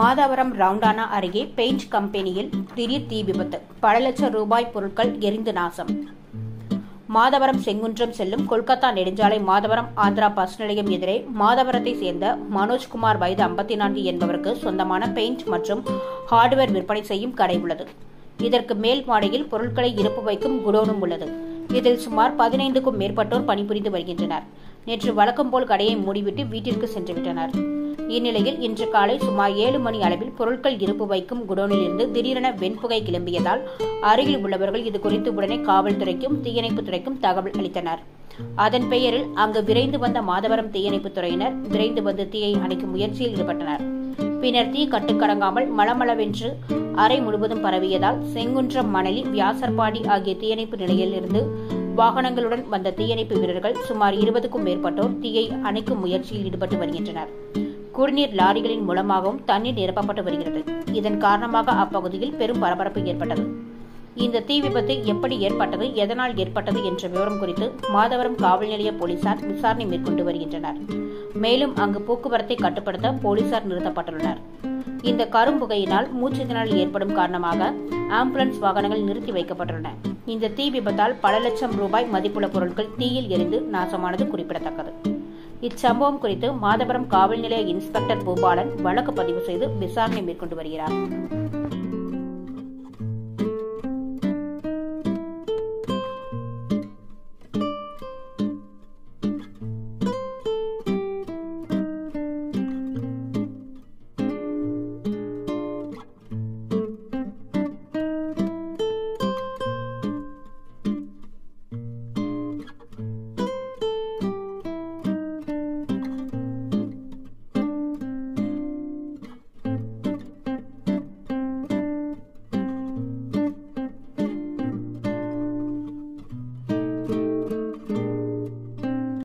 மாதவரம் ரவுண்டானா அருகே பெயிண்ட் கம்பெனியில் திடீர் தீ விபத்து. பல லட்சம் ரூபாய் பொருட்கள் எரிந்து நாசம். மாதவரம் செங்குன்றம் செல்லும் கொல்கத்தா நெடுஞ்சாலை மாதவரம் ஆந்திரா பஸ் நிலையம் எதிரே மாதவரத்தை சேர்ந்த மனோஜ்குமார் வயது 54 என்பவருக்கு சொந்தமான பெயிண்ட் மற்றும் ஹார்ட்வேர் விற்பனை செய்யும் கடை உள்ளது. இதற்கு மேல் மாடியில் பொருட்களை இருப்பு வைக்கும் குடோனும் உள்ளது. இதில் சுமார் 15க்கும் மேற்பட்டோர் பணிபுரிந்து வருகின்றனர். நேற்று வழக்கம் போல் கடையை மூடிவிட்டு வீட்டிற்கு சென்றுவிட்டனர். இந்நிலையில் இன்று காலை சுமார் 7 மணி அளவில் பொருட்கள் இருப்பு வைக்கும் குடோனில் இருந்து திடீரென வெண்புகை கிளம்பியதால் அருகில் உள்ளவர்கள் இதுகுறித்து உடனே காவல்துறைக்கும் தீயணைப்புத் துறைக்கும் தகவல் அளித்தனர். அதன் பெயரில் அங்கு விரைந்து வந்த மாதவரம் தீயணைப்புத் துறையினர் விரைந்து வந்து தீயை அணைக்கும் முயற்சியில் ஈடுபட்டனர். பின்னர் தீ கட்டுக்கடங்காமல் மளமளவென்று அறை முழுவதும் பரவியதால் செங்குன்றம், மணலி, வியாசர்பாடி ஆகிய தீயணைப்பு நிலையிலிருந்து வாகனங்களுடன் வந்த தீயணைப்பு வீரர்கள் சுமார் 20க்கும் மேற்பட்டோர் தீயை அணைக்கும் முயற்சியில் ஈடுபட்டு வருகின்றனர். குடிநீர் லாரிகளின் மூலமாகவும் தண்ணீர் நிரப்பப்பட்டு வருகிறது. இதன் காரணமாக அப்பகுதியில் பெரும் பரபரப்பு ஏற்பட்டது. இந்த தீ விபத்து எப்படி ஏற்பட்டது, எதனால் ஏற்பட்டது என்ற விவரம் குறித்து மாதவரம் காவல் நிலைய போலீசார் விசாரணை மேற்கொண்டு வருகின்றனர். மேலும் அங்கு போக்குவரத்தை கட்டுப்படுத்த போலீசார் நிறுத்தப்பட்டுள்ளனர். இந்த கரும்புகையினால் மூச்சு திணறல் ஏற்படும் காரணமாக ஆம்புலன்ஸ் வாகனங்கள் நிறுத்தி வைக்கப்பட்டுள்ளன. இந்த தீ விபத்தால் பல லட்சம் ரூபாய் மதிப்புள்ள பொருட்கள் தீயில் எரிந்து நாசமானது குறிப்பிடத்தக்கது. இச்சம்பவம் குறித்து மாதவரம் காவல் நிலைய இன்ஸ்பெக்டர் பூபாலன் வழக்கு பதிவு செய்து விசாரணை மேற்கொண்டு வருகிறார்.